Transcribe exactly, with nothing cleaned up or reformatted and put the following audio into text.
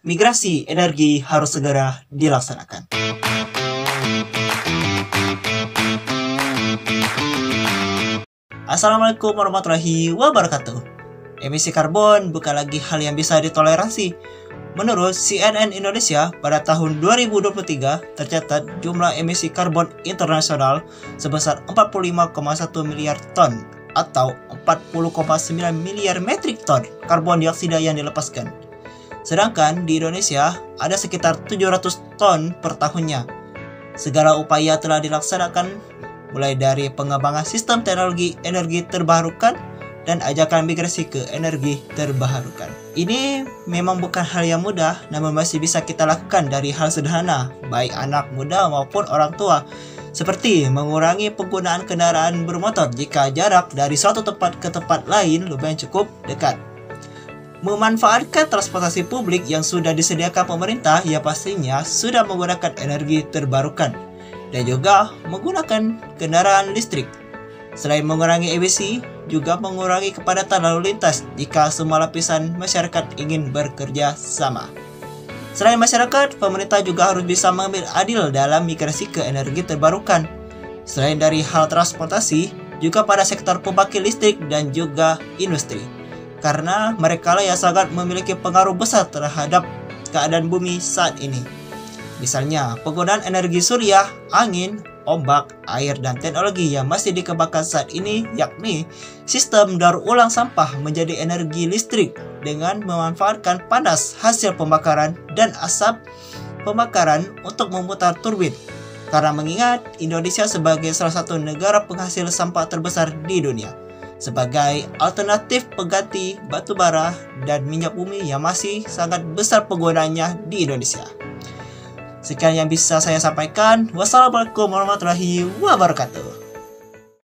migrasi energi harus segera dilaksanakan. Assalamualaikum warahmatullahi wabarakatuh. Emisi karbon bukan lagi hal yang bisa ditoleransi. Menurut C N N Indonesia, pada tahun dua ribu dua puluh tiga tercatat jumlah emisi karbon internasional sebesar empat puluh lima koma satu miliar ton atau empat puluh koma sembilan miliar metrik ton karbon dioksida yang dilepaskan. Sedangkan di Indonesia ada sekitar tujuh ratus ton per tahunnya. Segala upaya telah dilaksanakan, mulai dari pengembangan sistem teknologi energi terbarukan dan ajakan migrasi ke energi terbarukan. Ini memang bukan hal yang mudah, namun masih bisa kita lakukan dari hal sederhana, baik anak muda maupun orang tua, seperti mengurangi penggunaan kendaraan bermotor jika jarak dari suatu tempat ke tempat lain lumayan cukup dekat. Memanfaatkan transportasi publik yang sudah disediakan pemerintah yang pastinya sudah menggunakan energi terbarukan, dan juga menggunakan kendaraan listrik. Selain mengurangi emisi, juga mengurangi kepadatan lalu lintas jika semua lapisan masyarakat ingin bekerja sama. Selain masyarakat, pemerintah juga harus bisa mengambil adil dalam migrasi ke energi terbarukan. Selain dari hal transportasi, juga pada sektor pembangkit listrik dan juga industri. Karena mereka lah yang sangat memiliki pengaruh besar terhadap keadaan bumi saat ini. Misalnya, penggunaan energi surya, angin, ombak, air, dan teknologi yang masih dikembangkan saat ini, yakni sistem daur ulang sampah menjadi energi listrik dengan memanfaatkan panas hasil pembakaran dan asap pembakaran untuk memutar turbin. Karena mengingat Indonesia sebagai salah satu negara penghasil sampah terbesar di dunia, sebagai alternatif pengganti batu bara dan minyak bumi yang masih sangat besar penggunaannya di Indonesia. Sekian yang bisa saya sampaikan. Wassalamualaikum warahmatullahi wabarakatuh.